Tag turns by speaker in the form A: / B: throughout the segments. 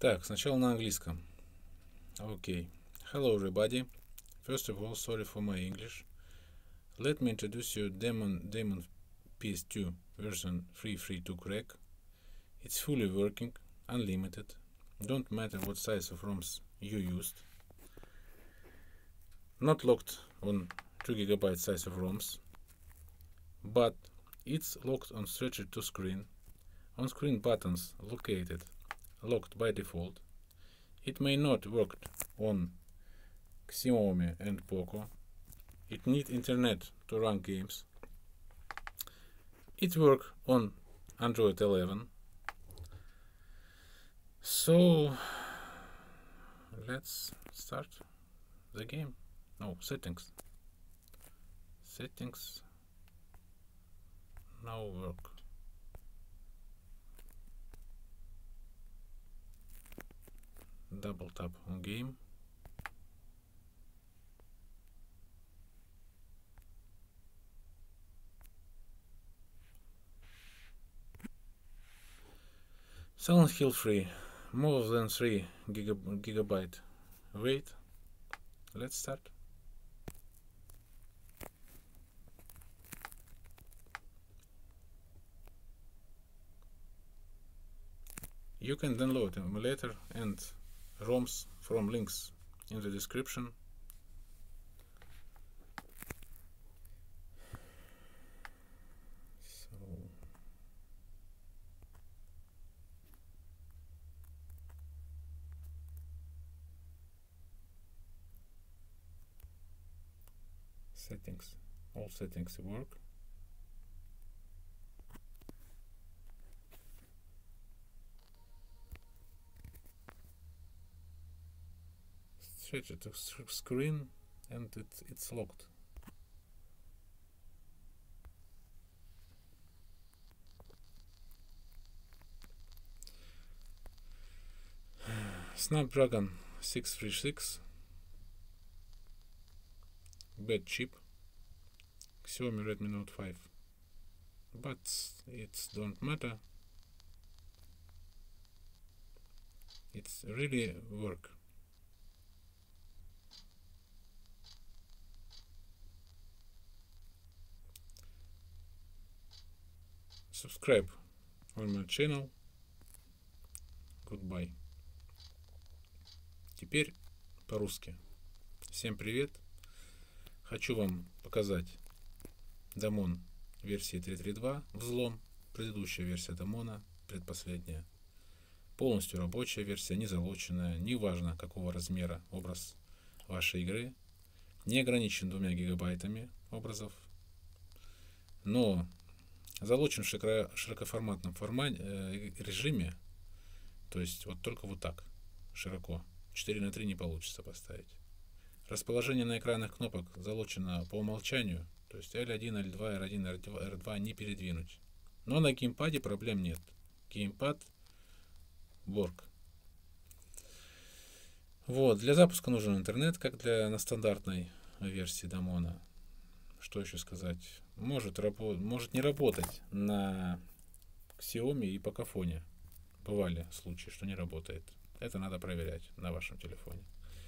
A: Так, сначала на английском. Okay. Hello everybody. First of all, sorry for my English. Let me introduce you Daemon PS2 version 3.3.2 crack. It's fully working, unlimited. Don't matter what size of ROMs you used. Not locked on 2 GB size of ROMs, but it's locked on stretcher to screen. On screen buttons locked by default. It may not work on Xiaomi and Poco. It needs internet to run games. It works on Android 11. So let's start the game. No, settings. Settings now work. Double tap on game. Silent Hill free, more than 3 gigabyte. Wait, let's start. You can download emulator and ROMs from links in the description. Settings, all settings work. Stretch it to screen and it's locked. Snapdragon 636, bad chip, Xiaomi Redmi Note 5, but it don't matter. It's really work. Subscribe on my channel. Goodbye. Теперь по-русски. Всем привет. Хочу вам показать Damon версии 3.3.2 взлом. Предыдущая версия Damon, предпоследняя. Полностью рабочая версия, не залоченная. Неважно, какого размера образ вашей игры. Не ограничен 2 гигабайтами образов. Но залочен в широкоформатном режиме. То есть вот только вот так. Широко. 4:3 не получится поставить. Расположение на экранах кнопок залочено по умолчанию. То есть L1, L2, R1, R2 не передвинуть. Но на геймпаде проблем нет. Геймпад work. Вот. Для запуска нужен интернет, как на стандартной версии Damon. Что еще сказать? Может не работать на Xiaomi и Pocophone. Бывали случаи, что не работает. Это надо проверять на вашем телефоне.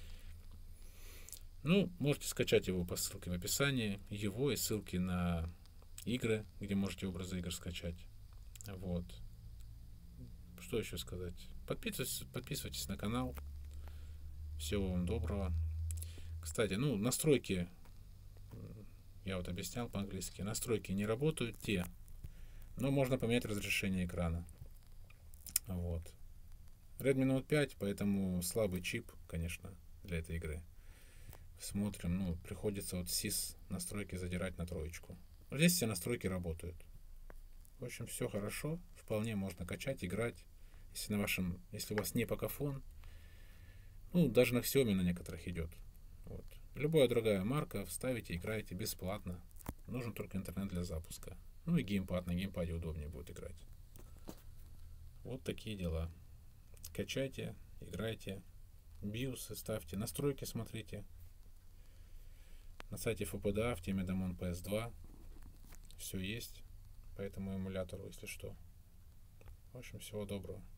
A: Ну, можете скачать его по ссылке в описании. Его и ссылки на игры, где можете образы игр скачать. Вот. Что еще сказать? Подписывайтесь на канал. Всего вам доброго. Кстати, настройки, я вот объяснял по-английски. Настройки не работают но можно поменять разрешение экрана. Вот. Redmi Note 5, поэтому слабый чип, конечно, для этой игры. Смотрим, приходится вот SIS настройки задирать на 3. Здесь все настройки работают. В общем, все хорошо, вполне можно качать, играть. Если у вас не Pocophone, даже на Xiaomi на некоторых идет. Вот. Любая другая марка, вставите, играете бесплатно. Нужен только интернет для запуска. И геймпад, на геймпаде удобнее будет играть. Вот такие дела. Качайте, играйте, биосы ставьте, настройки смотрите. На сайте FPDA в теме Damon PS2 все есть по этому эмулятору, если что. В общем, всего доброго.